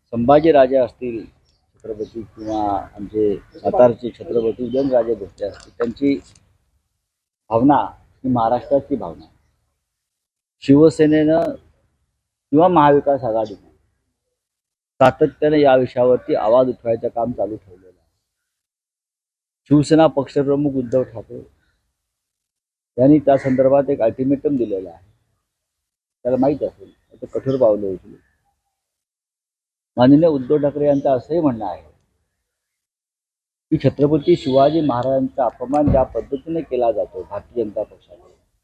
संभाजीराजे असतील छत्रपती किंवा आमचे सातारचे छत्रपती उदयनराजे भोसले असतील, त्यांची भावना ही महाराष्ट्राची भावना आहे. शिवसेनेनं किंवा महाविकास आघाडीनं सातत्याने या विषयावरती आवाज उठवायचं काम चालू ठेवलेलं आहे. शिवसेना पक्षप्रमुख उद्धव ठाकरे यांनी त्या संदर्भात एक अल्टिमेटम दिलेलं आहे. त्याला माहीत असेल तर कठोर पावलं उचलू. माननीय उद्धव ठाकरे यांचं असंही म्हणणं आहे की छत्रपती शिवाजी महाराजांचा अपमान ज्या पद्धतीने केला जातो भारतीय जनता पक्षाने,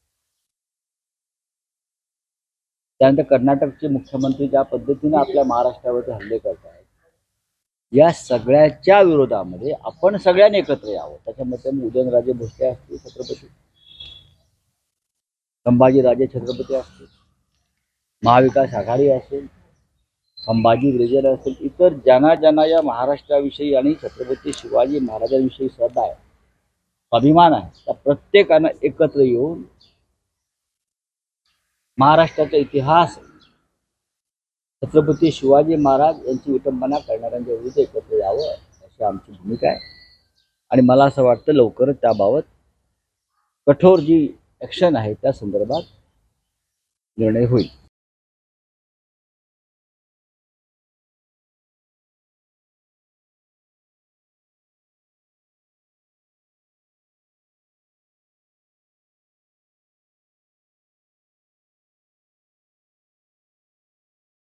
त्यानंतर कर्नाटकचे मुख्यमंत्री ज्या पद्धतीने आपल्या महाराष्ट्रावरती हल्ले करत आहेत, या सगळ्याच्या विरोधामध्ये आपण सगळ्यांनी एकत्र यावं. त्याच्यामध्ये उदयनराजे भोसले असतील, छत्रपती संभाजीराजे छत्रपती असतील, महाविकास आघाडी असेल, संभाजी ब्रिगेड असेल, इतर ज्यांना ज्यांना या महाराष्ट्राविषयी आणि छत्रपती शिवाजी महाराजांविषयी श्रद्धा आहे, अभिमान आहे, त्या प्रत्येकानं एकत्र येऊन महाराष्ट्राचा इतिहास, छत्रपती शिवाजी महाराज यांची विटंबना करणाऱ्यांच्या विरुद्ध एकत्र यावं अशी आमची भूमिका आहे. आणि मला असं वाटतं लवकरच त्याबाबत कठोर जी ॲक्शन आहे त्या संदर्भात निर्णय होईल.